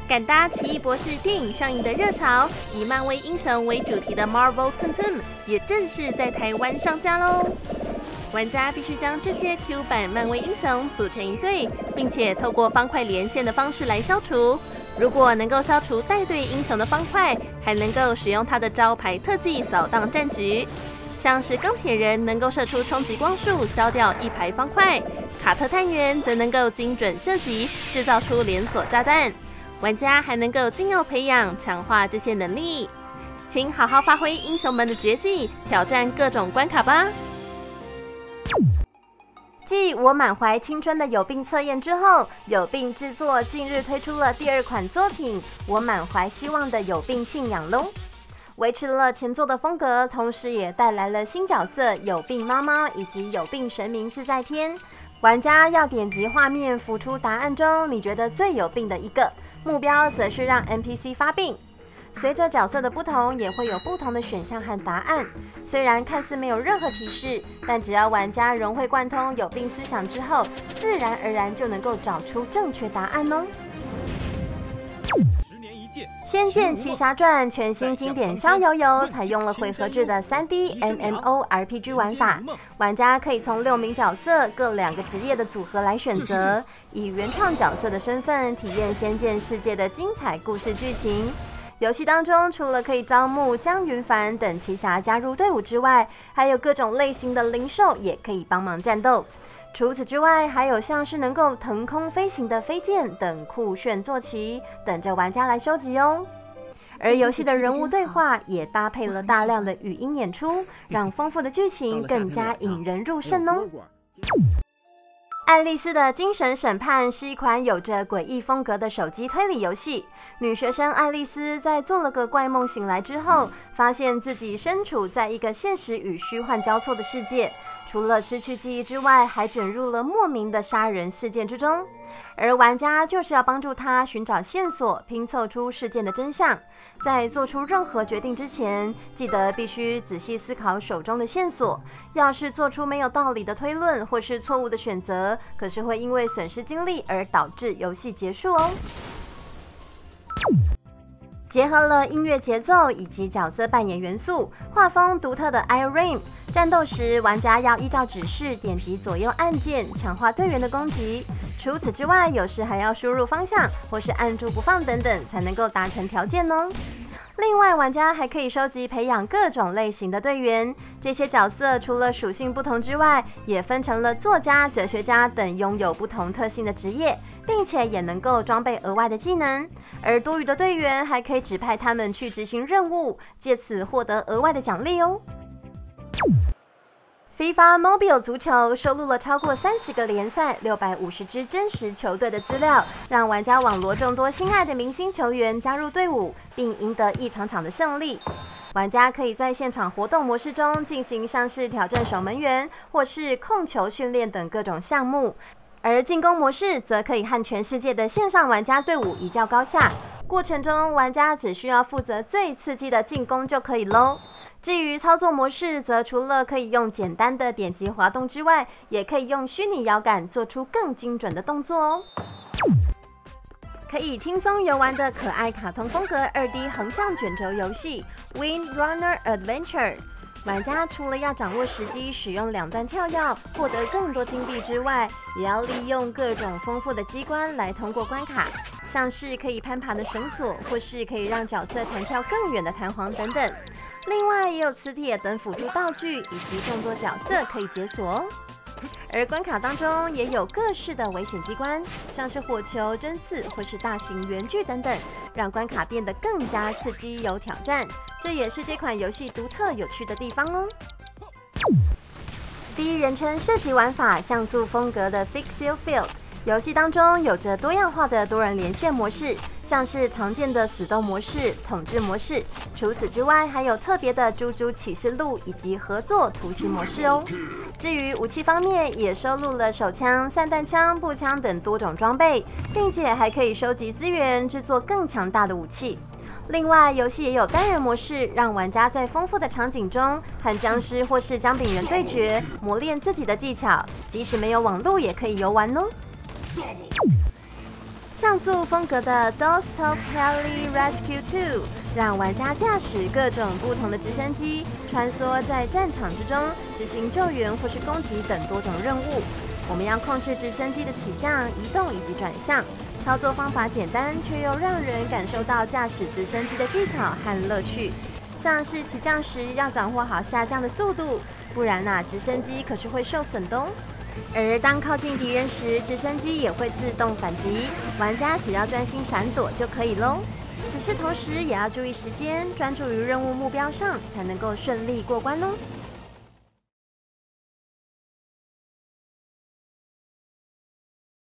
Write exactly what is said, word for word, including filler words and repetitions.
赶搭《奇异博士》电影上映的热潮，以漫威英雄为主题的 Marvel Team 也正式在台湾上架喽。玩家必须将这些 Q 版漫威英雄组成一队，并且透过方块连线的方式来消除。如果能够消除带队英雄的方块，还能够使用他的招牌特技扫荡战局。像是钢铁人能够射出冲击光束，消掉一排方块；卡特探员则能够精准射击，制造出连锁炸弹。玩家还能够精要培养、强化这些能力，请好好发挥英雄们的绝技，挑战各种关卡吧。 继我满怀青春的有病测验之后，有病制作近日推出了第二款作品《我满怀希望的有病信仰》喽。维持了前作的风格，同时也带来了新角色有病猫猫以及有病神明自在天。玩家要点击画面浮出答案中你觉得最有病的一个，目标则是让 N P C 发病。随着角色的不同，也会有不同的选项和答案。虽然看似没有任何提示，但只要玩家融会贯通有病思想之后，自然而然就能够找出正确答案哦。《仙剑奇侠传》全新经典《逍遥游》采用了回合制的 三 D M M O R P G 玩法，玩家可以从六名角色各两个职业的组合来选择，以原创角色的身份体验仙剑世界的精彩故事剧情。游戏当中除了可以招募江云凡等奇侠加入队伍之外，还有各种类型的灵兽也可以帮忙战斗。除此之外，还有像是能够腾空飞行的飞剑等酷炫坐骑，等着玩家来收集哦。而游戏的人物对话也搭配了大量的语音演出，让丰富的剧情更加引人入胜哦。爱丽丝的精神审判是一款有着诡异风格的手机推理游戏。女学生爱丽丝在做了个怪梦醒来之后，发现自己身处在一个现实与虚幻交错的世界，除了失去记忆之外，还卷入了莫名的杀人事件之中。而玩家就是要帮助她寻找线索，拼凑出事件的真相。在做出任何决定之前，记得必须仔细思考手中的线索。要是做出没有道理的推论或是错误的选择，可是会因为损失精力而导致游戏结束哦。结合了音乐节奏以及角色扮演元素，画风独特的 Irem， 战斗时玩家要依照指示点击左右按键，强化队员的攻击。除此之外，有时还要输入方向或是按住不放等等，才能够达成条件哦。另外，玩家还可以收集培养各种类型的队员。这些角色除了属性不同之外，也分成了作家、哲学家等拥有不同特性的职业，并且也能够装备额外的技能。而多余的队员还可以指派他们去执行任务，借此获得额外的奖励哦。FIFA Mobile 足球收录了超过三十个联赛、六百五十支真实球队的资料，让玩家网罗众多心爱的明星球员加入队伍，并赢得一场场的胜利。玩家可以在现场活动模式中进行像是挑战守门员或是控球训练等各种项目，而进攻模式则可以和全世界的线上玩家队伍一较高下。过程中，玩家只需要负责最刺激的进攻就可以咯。至于操作模式，则除了可以用简单的点击滑动之外，也可以用虚拟摇杆做出更精准的动作哦。可以轻松游玩的可爱卡通风格 二 D 横向卷轴游戏 Wind Runner Adventure。玩家除了要掌握时机，使用两段跳跃获得更多金币之外，也要利用各种丰富的机关来通过关卡，像是可以攀爬的绳索，或是可以让角色弹跳更远的弹簧等等。另外也有磁铁等辅助道具，以及众多角色可以解锁哦。而关卡当中也有各式的危险机关，像是火球、针刺或是大型圆锯等等，让关卡变得更加刺激有挑战。这也是这款游戏独特有趣的地方哦。第一人称射击玩法，像素风格的 Fix Your Field。游戏当中有着多样化的多人连线模式，像是常见的死斗模式、统治模式。除此之外，还有特别的猪猪启示录以及合作突袭模式哦。至于武器方面，也收录了手枪、散弹枪、步枪等多种装备，并且还可以收集资源，制作更强大的武器。另外，游戏也有单人模式，让玩家在丰富的场景中和僵尸或是姜饼人对决，磨练自己的技巧。即使没有网络，也可以游玩哦。 像素风格的 Don't Stop Heli Rescue 二，让玩家驾驶各种不同的直升机，穿梭在战场之中，执行救援或是攻击等多种任务。我们要控制直升机的起降、移动以及转向，操作方法简单，却又让人感受到驾驶直升机的技巧和乐趣。像是起降时要掌握好下降的速度，不然呐、啊，直升机可是会受损的哦。而当靠近敌人时，直升机也会自动反击，玩家只要专心闪躲就可以喽。只是同时也要注意时间，专注于任务目标上，才能够顺利过关哦。